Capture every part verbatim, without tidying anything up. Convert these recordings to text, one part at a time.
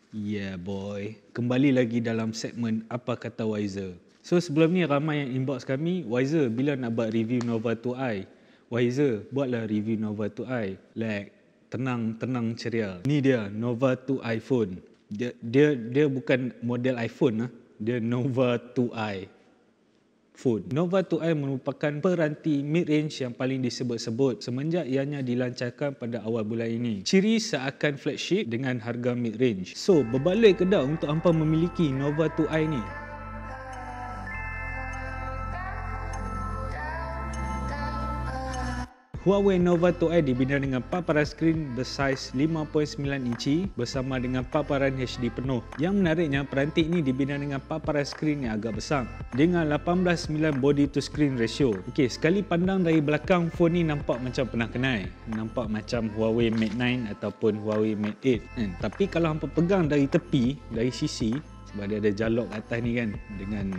Yeah boy, kembali lagi dalam segmen Apa Kata Wiser. So sebelum ni ramai yang inbox kami, Wiser bila nak buat review Nova two i? Wiser buatlah review Nova two i. Like tenang tenang ceria. Ni dia Nova two i phone. Dia dia dia bukan model iPhone lah. Dia Nova two i phone. Nova two i merupakan peranti mid-range yang paling disebut-sebut semenjak ianya dilancarkan pada awal bulan ini. Ciri seakan flagship dengan harga mid-range. So, berbalik ke dah untuk hampa memiliki Nova two i ni? Huawei Nova two i dibina dengan paparan skrin bersaiz lima perpuluhan sembilan inci bersama dengan paparan H D penuh. Yang menariknya, peranti ini dibina dengan paparan skrin yang agak besar dengan lapan belas sembilan body to screen ratio. Okey, sekali pandang dari belakang, phone ni nampak macam pernah kenal. Nampak macam Huawei Mate nine ataupun Huawei Mate eight. Hmm, tapi kalau hampa pegang dari tepi, dari sisi, sebab dia ada jalok atas ni kan, dengan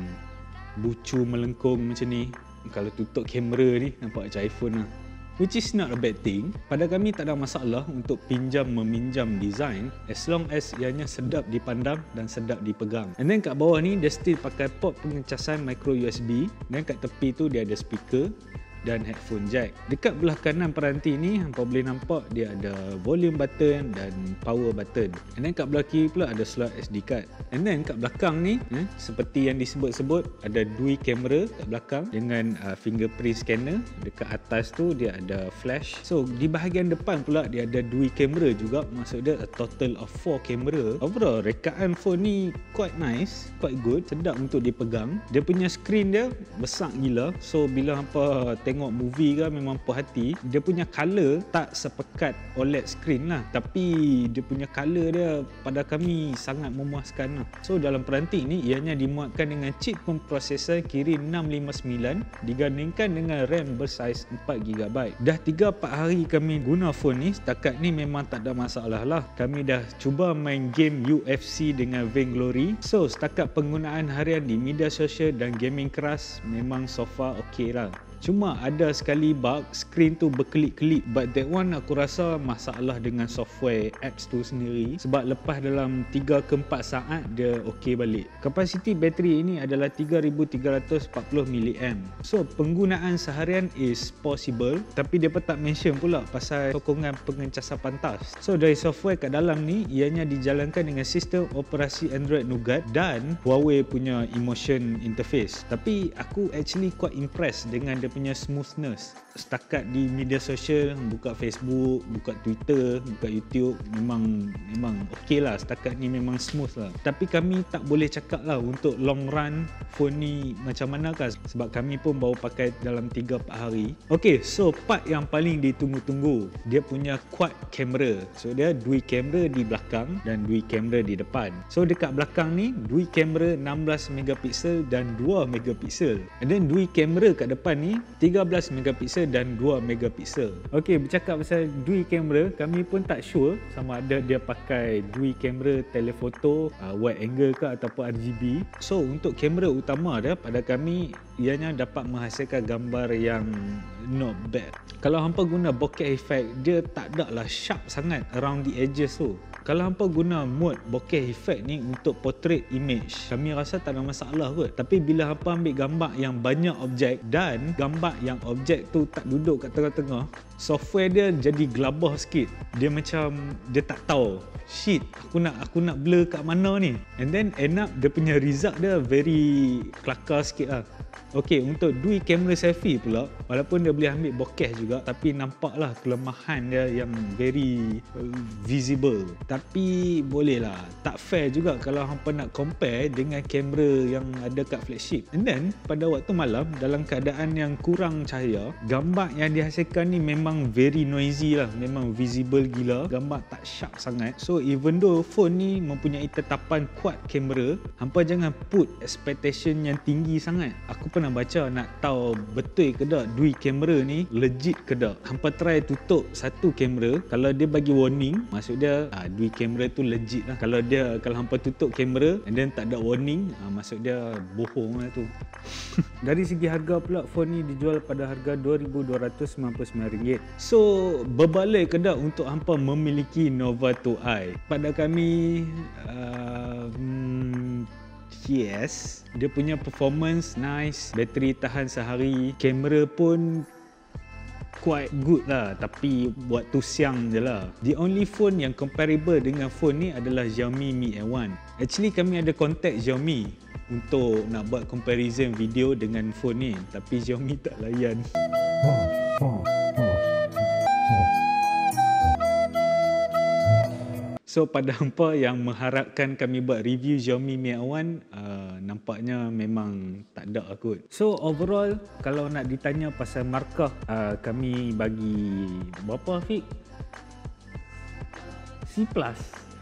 bucu melengkung macam ni. Kalau tutup kamera ni, nampak macam iPhone lah. Which is not a bad thing. Pada kami tak ada masalah untuk pinjam meminjam design as long as ianya sedap dipandang dan sedap dipegang. And then kat bawah ni dia still pakai port pengecasan micro U S B, dan kat tepi tu dia ada speaker dan headphone jack. Dekat belah kanan peranti ni hampa boleh nampak dia ada volume button dan power button. And then kat belah kiri pula ada slot S D card. And then kat belakang ni eh, seperti yang disebut-sebut, ada dual kamera kat belakang dengan uh, fingerprint scanner. Dekat atas tu dia ada flash. So di bahagian depan pula dia ada dual kamera juga. Maksud dia a total of four kamera. Overall rekaan phone ni quite nice, quite good, sedap untuk dipegang. Dia punya screen dia besar gila. So bila hampa tengok movie kan memang puas hati. Dia punya color tak sepekat O L E D screen lah, tapi dia punya color dia pada kami sangat memuaskan lah. So dalam peranti ni ianya dimuatkan dengan chip pemprosesor Kirin enam lima sembilan digandingkan dengan RAM bersaiz empat gigabyte. Dah tiga empat hari kami guna phone ni, setakat ni memang tak ada masalah lah. Kami dah cuba main game U F C dengan Vainglory. So setakat penggunaan harian di media sosial dan gaming keras memang so far okey lah. Cuma ada sekali bug, skrin tu berkelip-kelip, but that one aku rasa masalah dengan software apps tu sendiri, sebab lepas dalam tiga ke empat saat dia okey balik. Kapasiti bateri ini adalah tiga ribu tiga ratus empat puluh miliampere. So penggunaan seharian is possible, tapi dia pun tak mention pula pasal sokongan pengecasan pantas. So dari software kat dalam ni ianya dijalankan dengan sistem operasi Android Nougat dan Huawei punya emotion interface. Tapi aku actually quite impressed dengan dia punya smoothness. Setakat di media sosial, buka Facebook, buka Twitter, buka YouTube, memang memang okey lah. Setakat ni memang smooth lah. Tapi kami tak boleh cakap lah untuk long run phone ni macam mana kan, sebab kami pun baru pakai dalam tiga empat hari. Okey, so part yang paling ditunggu-tunggu, dia punya quad camera. So dia dual kamera di belakang dan dual kamera di depan. So dekat belakang ni dual kamera enam belas megapiksel dan dua megapiksel. And then dual kamera kat depan ni tiga belas megapiksel dan dua megapiksel. Okey, bercakap pasal dual kamera, kami pun tak sure sama ada dia pakai dual kamera telefoto, uh, wide angle ke ataupun R G B. So untuk kamera utama dia pada kami ianya dapat menghasilkan gambar yang not bad. Kalau hampa guna bokeh effect, dia tak ada lah sharp sangat around the edges tu. Kalau hampa guna mode bokeh effect ni untuk portrait image, kami rasa tak ada masalah kot. Tapi bila hampa ambil gambar yang banyak objek dan gambar yang objek tu tak duduk kat tengah-tengah, software dia jadi gelabah sikit. Dia macam dia tak tahu, shit, aku nak aku nak blur kat mana ni. And then end up dia punya result dia very kelakar sikit lah. Okey, untuk dual kamera selfie pula, walaupun dia boleh ambil bokeh juga, tapi nampaklah kelemahan dia yang very visible. Tapi boleh lah, tak fair juga kalau hampa nak compare dengan kamera yang ada kat flagship. And then pada waktu malam, dalam keadaan yang kurang cahaya, gambar yang dihasilkan ni memang very noisy lah, memang visible gila, gambar tak sharp sangat. So even though phone ni mempunyai tetapan quad kamera, hampa jangan put expectation yang tinggi sangat. Aku pernah baca nak tahu betul ke tak dual kamera ni legit ke tak. Hampa try tutup satu kamera, kalau dia bagi warning, maksud dia ah, dual kamera tu legit lah. Kalau dia kalau hampa tutup kamera and then tak ada warning, ah, maksud dia bohong lah tu. Dari segi harga pula, phone ni dijual pada harga dua ribu dua ratus sembilan puluh sembilan ringgit. So, berbalik ke tak untuk hampa memiliki Nova two i? Pada kami, uh, hmm, yes, dia punya performance nice, bateri tahan sehari, kamera pun quite good lah, tapi buat tu siang je lah. The only phone yang comparable dengan phone ni adalah Xiaomi Mi A one. Actually kami ada contact Xiaomi untuk nak buat comparison video dengan phone ni, tapi Xiaomi tak layan. So pada hampa yang mengharapkan kami buat review Xiaomi Mi A one, uh, nampaknya memang tak ada kot. So overall, kalau nak ditanya pasal markah, uh, kami bagi berapa Fik? C plus.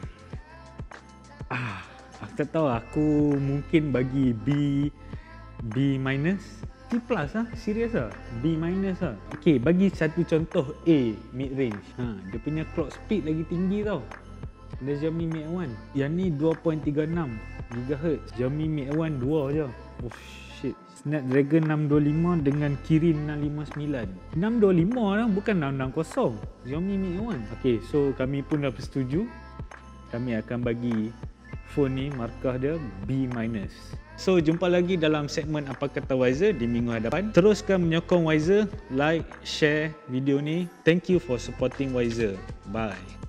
Ah, aku tak tahu, aku mungkin bagi B B minus. C plus lah, serius lah, B minus lah. Okay, bagi satu contoh A mid range. Ha, dia punya clock speed lagi tinggi tau. Ada Xiaomi Mi A one. Yang ni dua perpuluhan tiga enam gigahertz. Xiaomi Mi A one dua je. Oh shit. Snapdragon enam dua lima dengan Kirin enam lima sembilan. enam dua lima lah, bukan enam enam kosong. Xiaomi Mi A one. Okay, so kami pun dah bersetuju. Kami akan bagi phone ni markah dia B minus. So jumpa lagi dalam segmen Apa Kata Wiser di minggu hadapan. Teruskan menyokong Wiser, like, share video ni. Thank you for supporting Wiser. Bye.